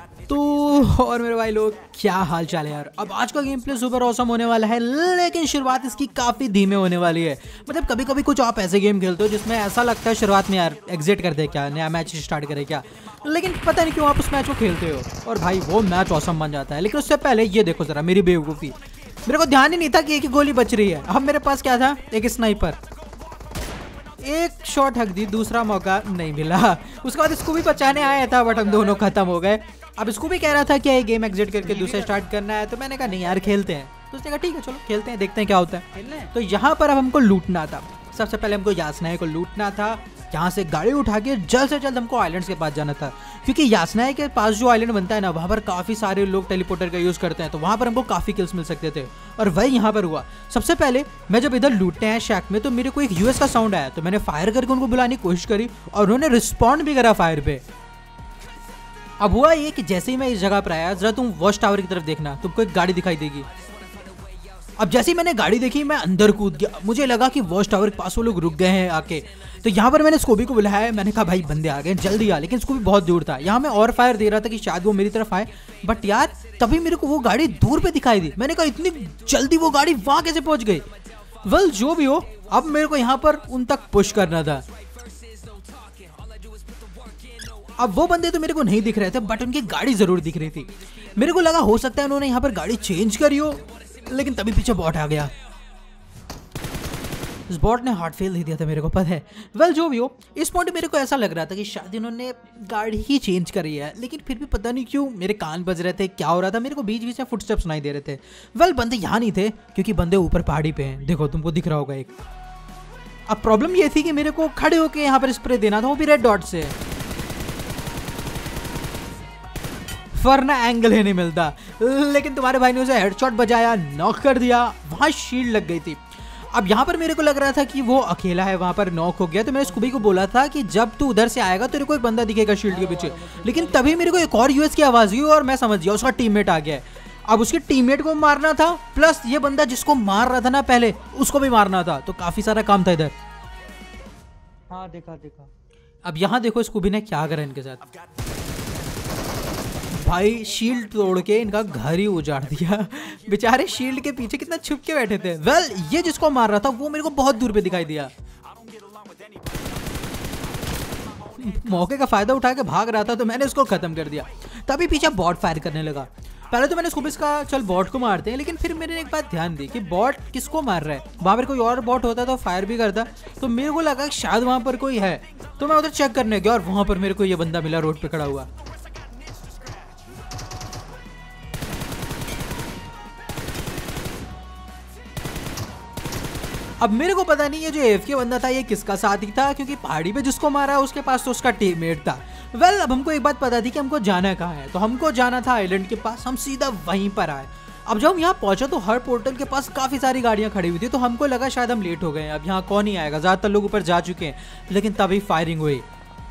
तो और मेरे भाई लोग क्या हाल चाल है यार। अब आज का गेम प्ले सुपर ऑसम होने वाला है, लेकिन शुरुआत इसकी काफ़ी धीमे होने वाली है। मतलब कभी कभी कुछ आप ऐसे गेम खेलते हो जिसमें ऐसा लगता है शुरुआत में यार एग्जिट कर दे क्या, नया मैच स्टार्ट करे क्या, लेकिन पता नहीं क्यों आप उस मैच को खेलते हो और भाई वो मैच ऑसम बन जाता है। लेकिन उससे पहले ये देखो ज़रा मेरी बेवकूफ़ी, मेरे को ध्यान ही नहीं था कि एक ही गोली बच रही है। अब मेरे पास क्या था, एक स्नाइपर, एक शॉट हक दी, दूसरा मौका नहीं मिला। उसके बाद इसको भी बचाने आया था बट हम दोनों खत्म हो गए। अब इसको भी कह रहा था कि ये गेम एग्जिट करके दूसरा स्टार्ट करना है, तो मैंने कहा नहीं यार खेलते हैं। तो उसने कहा ठीक है चलो खेलते हैं, देखते हैं क्या होता है। तो यहाँ पर अब हमको लूटना था। सबसे पहले हमको यासनाए को लूटना था। यहाँ से गाड़ी उठा के जल्द से जल्द हमको आइलैंड्स के पास जाना था, क्योंकि यासनाए के पास जो आइलैंड बनता है ना, वहाँ पर काफ़ी सारे लोग टेलीपोर्टर का यूज़ करते हैं, तो वहाँ पर हमको काफ़ी किल्स मिल सकते थे। और वही यहाँ पर हुआ। सबसे पहले मैं जब इधर लूटने आया शैक में, तो मेरे को एक यूएस का साउंड आया, तो मैंने फायर करके उनको बुलाने की कोशिश करी और उन्होंने रिस्पॉन्ड भी करा फायर पे। अब हुआ ये कि जैसे ही मैं इस जगह पर आया, जरा तुम वॉच टावर की तरफ देखना, तुमको एक गाड़ी दिखाई देगी। अब जैसे ही मैंने गाड़ी देखी मैं अंदर कूद गया। मुझे लगा कि वॉच टावर के पास वो लोग रुक गए हैं आके। तो यहाँ पर मैंने स्कूबी को बुलाया, मैंने कहा भाई बंदे आ गए जल्दी आ, लेकिन स्कूबी बहुत दूर था। यहाँ मैं और फायर दे रहा था कि शायद वो मेरी तरफ आए, बट यार तभी मेरे को वो गाड़ी दूर पे दिखाई दी। मैंने कहा इतनी जल्दी वो गाड़ी वहां कैसे पहुंच गई। वेल जो भी हो, अब मेरे को यहाँ पर उन तक पुश करना था। अब वो बंदे तो मेरे को नहीं दिख रहे थे, बट उनकी गाड़ी जरूर दिख रही थी। मेरे को लगा हो सकता है उन्होंने यहाँ पर गाड़ी चेंज करी हो, लेकिन तभी पीछे बॉट आ गया। इस बॉट ने हार्ट फेल दे दिया था मेरे को, पता है। वेल जो भी हो, इस पॉइंट मेरे को ऐसा लग रहा था कि शायद इन्होंने गाड़ी ही चेंज करी है, लेकिन फिर भी पता नहीं क्यों मेरे कान बज रहे थे, क्या हो रहा था, मेरे को बीच बीच में फुटस्टेप सुनाई दे रहे थे। वेल बंदे यहाँ नहीं थे, क्योंकि बंदे ऊपर पहाड़ी पे हैं, देखो तुमको दिख रहा होगा एक। अब प्रॉब्लम ये थी कि मेरे को खड़े होकर यहाँ पर स्प्रे देना था, वो भी रेड डॉट से, वरना एंगल ही नहीं मिलता। लेकिन तुम्हारे भाई ने उसे हेडशॉट बजाया, नॉक कर दिया, वहां शील्ड लग गई थी। अब यहाँ पर मेरे को लग रहा था कि वो अकेला है, वहां पर नॉक हो गया। तो मैंने स्कूबी को बोला था कि जब तू उधर से आएगा तेरे को एक बंदा दिखेगा शील्ड के पीछे, लेकिन तभी मेरे को एक और यूएस की आवाज हुई और मैं समझ गया उसका टीममेट आ गया है। अब उसके टीममेट को मारना था, प्लस ये बंदा जिसको मार रहा था ना पहले, उसको भी मारना था। तो काफी सारा काम था इधर। हाँ देखा देखा। अब यहाँ देखो स्कूबी ने क्या करा इनके साथ, भाई शील्ड तोड़ के इनका घर ही उजाड़ दिया। बेचारे शील्ड के पीछे कितना छुप के बैठे थे। वेल ये जिसको मार रहा था वो मेरे को बहुत दूर पे दिखाई दिया। मौके का फायदा उठा के भाग रहा था, तो मैंने उसको खत्म कर दिया। तभी पीछे बॉट फायर करने लगा। पहले तो मैंने स्कूबी का चल बॉट को मारते हैं, लेकिन फिर मैंने एक बात ध्यान दी कि बॉट किसको मार रहा है। वहां पर कोई और बॉट होता तो फायर भी करता, तो मेरे को लगा कि शायद वहां पर कोई है। तो मैं उधर चेक करने गया और वहां पर मेरे को ये बंदा मिला रोड पे खड़ा हुआ। अब मेरे को पता नहीं ये जो एफ के बंदा था ये किसका साथी था, क्योंकि पहाड़ी पे जिसको मारा है उसके पास तो उसका टीममेट था। वेल अब हमको एक बात पता थी कि हमको जाना कहाँ है, तो हमको जाना था आइलैंड के पास। हम सीधा वहीं पर आए। अब जब हम यहाँ पहुंचे तो हर पोर्टल के पास काफी सारी गाड़ियां खड़ी हुई थी, तो हमको लगा शायद हम लेट हो गए हैं, अब यहाँ कौन ही आएगा, ज्यादातर लोग ऊपर जा चुके हैं। लेकिन तभी फायरिंग हुई।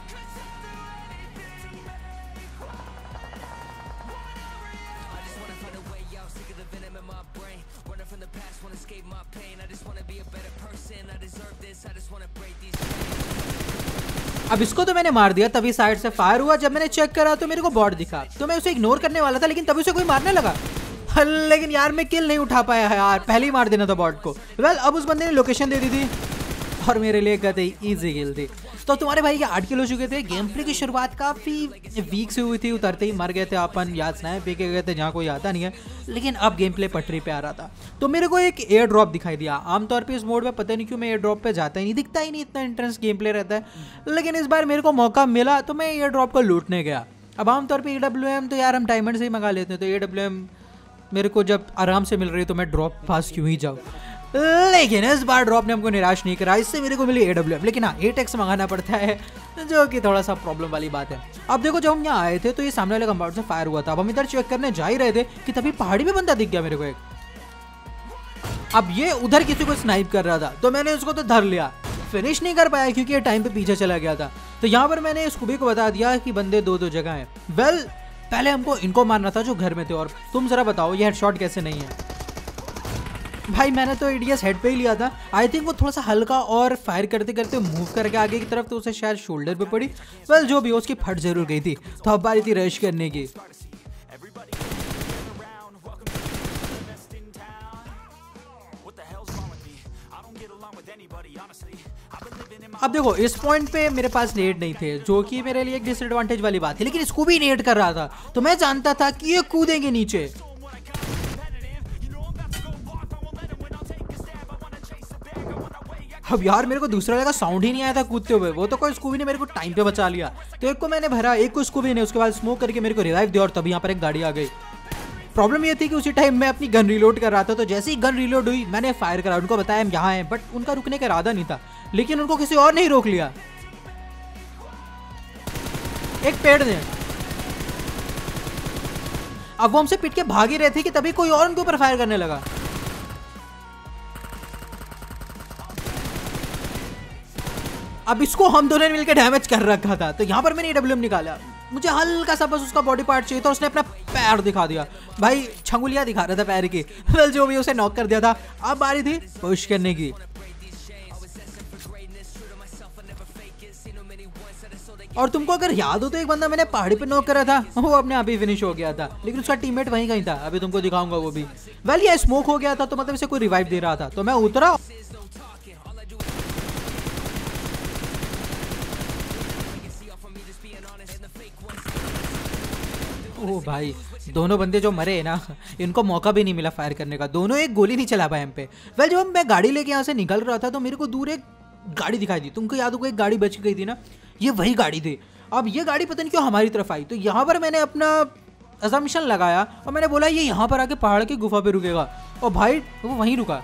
अब इसको तो मैंने मार दिया, तभी साइड से फायर हुआ। जब मैंने चेक करा तो मेरे को बॉट दिखा, तो मैं उसे इग्नोर करने वाला था, लेकिन तभी उसे कोई मारने लगा। लेकिन यार मैं किल नहीं उठा पाया है यार, पहले ही मार देना था बॉट को। वेल अब उस बंदे ने लोकेशन दे दी थी और मेरे लिए कहते इजी किल थी। तो तुम्हारे भाई के 8 किल हो चुके थे। गेम प्ले की शुरुआत काफ़ी वीक से हुई थी, उतरते ही मर गए थे अपन, यासनाएं पी के गए थे जहाँ कोई आता नहीं है। लेकिन अब गेम प्ले पटरी पे आ रहा था, तो मेरे को एक एयर ड्रॉप दिखाई दिया। आमतौर पे इस मोड में पता नहीं क्यों मैं एयर ड्रॉप पे जाता ही नहीं, दिखता ही नहीं, इतना इंटेंस गेम प्ले रहता है। लेकिन इस बार मेरे को मौका मिला तो मैं एयर ड्रॉप को लूटने गया। अब आमतौर पर AWM तो यार हम डायमंड से ही मंगा लेते हैं, तो AWM मेरे को जब आराम से मिल रही है तो मैं ड्रॉप पास क्यों ही जाऊँ। लेकिन इस बार ड्रॉप ने हमको निराश नहीं करा, इससे मेरे को मिली AWM। लेकिन हाँ 8x मंगाना पड़ता है, जो कि थोड़ा सा प्रॉब्लम वाली बात है। अब देखो जब हम यहाँ आए थे तो ये सामने वाले कंपाउंड से फायर हुआ था। अब हम इधर चेक करने जा ही रहे थे कि तभी पहाड़ी में बंदा दिख गया मेरे को एक। अब ये उधर किसी को स्नाइप कर रहा था, तो मैंने उसको तो धर लिया, फिनिश नहीं कर पाया क्योंकि ये टाइम पे पीछे चला गया था। तो यहाँ पर मैंने स्कूबी को बता दिया कि बंदे दो जगह हैं। वेल पहले हमको इनको मारना था जो घर में थे, और तुम जरा बताओ ये हेडशॉट कैसे नहीं है। भाई मैंने तो एडीएस हेड पे ही लिया था। आई थिंक वो थोड़ा सा हल्का और फायर करते करते मूव करके आगे की तरफ, तो उसे शायद शोल्डर पे पड़ी। वेल जो भी हो, उसकी फट जरूर गई थी। तो अब बारी थी रश करने की। अब देखो इस पॉइंट पे मेरे पास नेट नहीं थे, जो कि मेरे लिए एक डिसएडवांटेज वाली बात है, लेकिन इसको भी नेट कर रहा था तो मैं जानता था कि ये कूदेंगे नीचे। अब यार मेरे को दूसरे वाले का साउंड ही नहीं आया था कूदते हुए, वो तो कोई स्कूबी ने मेरे को टाइम पे बचा लिया। तो एक को मैंने भरा, एक को स्कूबी ने, उसके बाद स्मोक करके मेरे को रिवाइव दिया और तभी यहाँ पर एक गाड़ी आ गई। प्रॉब्लम ये थी कि उसी टाइम मैं अपनी गन रिलोड कर रहा था, तो जैसे ही गन रिलोड हुई मैंने फायर करा, उनको बताया हम यहाँ हैं, बट उनका रुकने का इरादा नहीं था, लेकिन उनको किसी और ने ही रोक लिया, एक पेड़ ने। अब वो हमसे पिट के भाग ही रहे थे कि तभी कोई और उनके ऊपर फायर करने लगा। अब इसको हम दोनों ने मिलकर डैमेज कर रखा था, तो यहाँ पर मैंने AWM निकाला, मुझे हल्का सा बस उसका बॉडी पार्ट चाहिए था, उसने अपना पैर दिखा दिया भाई, छंगुलियां दिखा रहा था पैर की। वेल जो भी उसे नॉक कर दिया था। अब बारी थी पुश करने की। और तुमको अगर याद हो तो एक बंदा मैंने पहाड़ी पे नॉक करा था, वो अपने आप ही फिनिश हो गया था, लेकिन उसका टीममेट वहीं कहीं था, अभी तुमको दिखाऊंगा वो भी। वेल ये स्मोक हो गया था, तो मतलब इसे कोई रिवाइव दे रहा था, तो मैं उतरा। ओह भाई, दोनों बंदे जो मरे हैं ना, इनको मौका भी नहीं मिला फायर करने का, दोनों एक गोली नहीं चला पाए हम पे। वेल जब मैं गाड़ी लेके यहाँ से निकल रहा था तो मेरे को दूर एक गाड़ी दिखाई दी, तुमको याद होगा एक गाड़ी बच गई थी ना, ये वही गाड़ी थी। अब ये गाड़ी पता नहीं क्यों हमारी तरफ आई, तो यहाँ पर मैंने अपना असम्पशन लगाया और मैंने बोला ये यहाँ पर आके पहाड़ की गुफा पे रुकेगा, और भाई वो वहीं रुका।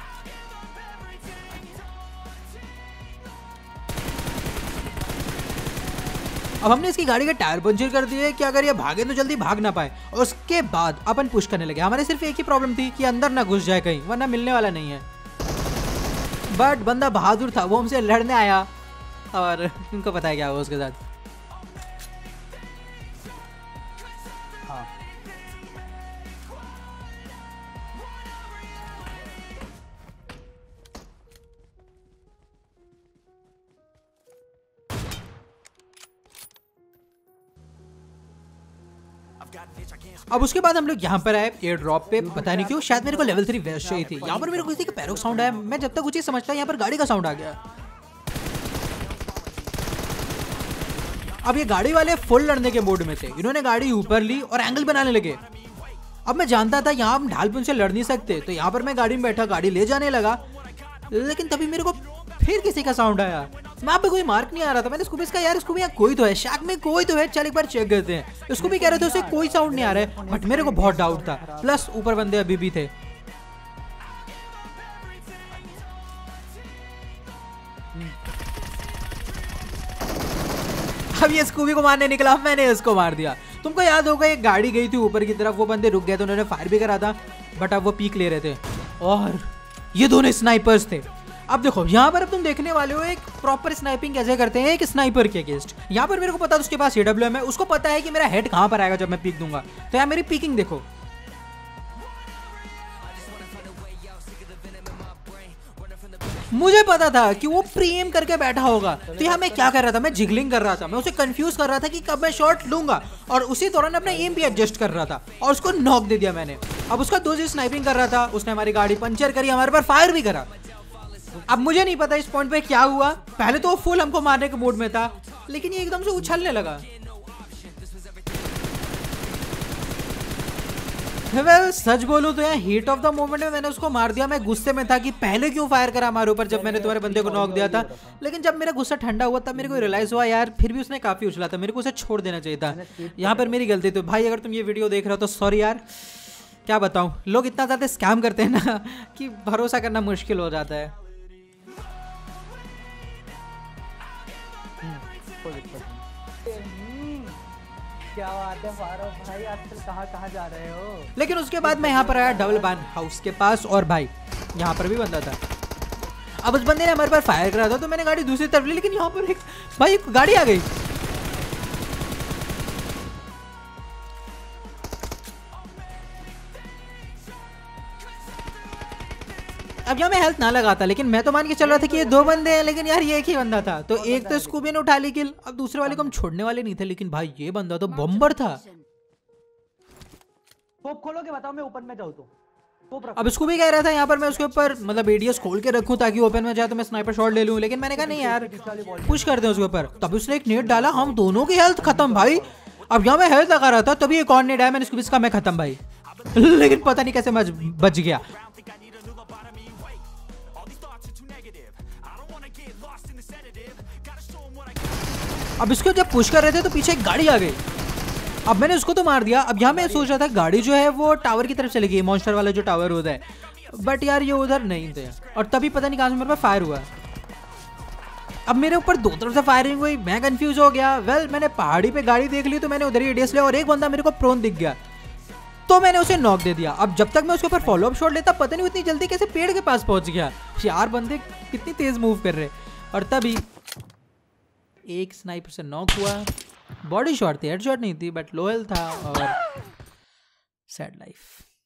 अब हमने इसकी गाड़ी के टायर पंचर कर दिए कि अगर ये भागे तो जल्दी भाग ना पाए, और उसके बाद अपन पुश करने लगे। हमारे सिर्फ एक ही प्रॉब्लम थी कि अंदर ना घुस जाए कहीं, वरना मिलने वाला नहीं है। बट बंदा बहादुर था, वो हमसे लड़ने आया, और तुमको पता है क्या हुआ उसके साथ। हाँ अब उसके बाद हम लोग यहाँ पर आए एयर ड्रॉप पे, पता नहीं क्यों शायद मेरे को लेवल 3 वेस्ट चाहिए थी। यहाँ पर मेरे को किसी का पैरों साउंड आया, मैं जब तक कुछ समझता यहाँ पर गाड़ी का साउंड आ गया। अब ये गाड़ी वाले फुल लड़ने के मोड में थे, इन्होंने गाड़ी ऊपर ली और एंगल बनाने लगे। अब मैं जानता था यहाँ हम ढाल पे उनसे लड़ नहीं सकते, तो यहाँ पर मैं गाड़ी में बैठा, गाड़ी ले जाने लगा, लेकिन तभी मेरे को फिर किसी का साउंड आया। वहाँ पे कोई मार्क नहीं आ रहा था, मैंने स्कूबी का यार इसको भी यहाँ कोई तो है, शैक में कोई तो है, चल एक बार चेक करते हैं। इसको भी कह रहे थे उसे कोई साउंड नहीं आ रहा है, बट मेरे को बहुत डाउट था, प्लस ऊपर बंदे अभी भी थे। अब ये स्कूबी को मारने निकला, मैंने इसको मार दिया। तुमको याद होगा एक गाड़ी गई थी ऊपर की तरफ, वो बंदे रुक गए थे, उन्होंने फायर भी करा था, बट अब वो पीक ले रहे थे, और ये दोनों स्नाइपर्स थे। अब देखो यहाँ पर अब तुम देखने वाले हो एक प्रॉपर स्नाइपिंग कैसे करते हैं एक स्नाइपर के अगेंस्ट। यहाँ पर मेरे को पता है उसके पास AWM है, उसको पता है कि मेरा हेड कहाँ पर आएगा जब मैं पीक दूंगा, तो यहाँ मेरी पीकिंग देखो। मुझे पता था कि वो प्री एम करके बैठा होगा, तो यहाँ मैं क्या कर रहा था, मैं जिगलिंग कर रहा था, मैं उसे कंफ्यूज कर रहा था कि कब मैं शॉट लूंगा, और उसी दौरान अपना एम भी एडजस्ट कर रहा था, और उसको नॉक दे दिया मैंने। अब उसका दूसरी स्नाइपिंग कर रहा था, उसने हमारी गाड़ी पंचर करी, हमारे पर फायर भी करा। अब मुझे नहीं पता इस पॉइंट पे क्या हुआ, पहले तो वो फुल हमको मारने के मूड में था, लेकिन ये एकदम से उछलने लगा। वेल सच बोलूं तो यार हीट ऑफ द मोमेंट में मैंने उसको मार दिया। मैं गुस्से में था कि पहले क्यों फायर करा हमारे ऊपर जब मैंने तुम्हारे बंदे को नॉक दिया था, लेकिन जब मेरा गुस्सा ठंडा हुआ तब मेरे को रियलाइज हुआ यार फिर भी उसने काफी उछला था, मेरे को उसे छोड़ देना चाहिए था। यहाँ पर मेरी गलती थी भाई, अगर तुम ये वीडियो देख रहे हो तो सॉरी यार, क्या बताऊं, लोग इतना ज्यादा स्कैम करते हैं ना कि भरोसा करना मुश्किल हो जाता है। क्या बात है फारूक भाई, आजकल कहाँ जा रहे हो? लेकिन उसके बाद मैं यहाँ पर आया डबल बान हाउस के पास, और भाई यहाँ पर भी बंदा था। अब उस बंदे ने हमारे पर फायर करा था, तो मैंने गाड़ी दूसरी तरफ ली, लेकिन यहाँ पर एक गाड़ी आ गई। अब यहाँ मैं हेल्थ ना लगाता, लेकिन मैं तो मान के चल रहा था कि ये दो बंदे हैं, लेकिन यार ये एक ही बंदा था, तो एक तो स्कूबी ने उठा ली किल, अब दूसरे वाले को हम छोड़ने वाले नहीं थे, लेकिन भाई ये बंदा तो बम्बर था। स्कोप खोलो के बताओ, मैं ओपन में जाऊँ तो अब इसको भी कह रहा था यहाँ पर मैं उसके ऊपर मतलब एडीएस खोल के रखूं ताकि ओपन में जाए तो मैं स्नाइपर शॉट ले लूं, लेकिन मैंने कहा नहीं यार पुश कर दें उसके ऊपर। तब उसने एक नेट डाला, हम दोनों की हेल्थ खत्म भाई। अब यहाँ मैं हेल्थ लगा रहा था तभी एक और नेट आया, मैंने इसको इसका मैं खत्म भाई। लेकिन पता नहीं कैसे मैं बच गया। अब इसको जब पुश कर रहे थे तो पीछे एक गाड़ी आ गई। अब मैंने उसको तो मार दिया। अब यहाँ मैं सोच रहा था गाड़ी जो है वो टावर की तरफ चली गई, मॉन्स्टर वाला जो टावर होता है, बट यार ये उधर नहीं थे। और तभी पता नहीं कहां से मेरे पास फायर हुआ। अब मेरे ऊपर दो तरफ से फायरिंग हुई, मैं कंफ्यूज हो गया। मैंने पहाड़ी पे गाड़ी देख ली तो मैंने उधर ही एडीएस लिया और एक बंदा मेरे को प्रोन दिख गया तो मैंने उसे नॉक दे दिया। अब जब तक मैं उसके ऊपर फॉलो अप शॉट लेता पता नहीं इतनी जल्दी कैसे पेड़ के पास पहुंच गया। यार बंदे कितनी तेज मूव कर रहे। और तभी एक स्नाइपर से नॉक हुआ, बॉडी शॉट थी, हेडशॉट नहीं थी, बट लो हेल्थ था और सैड लाइफ।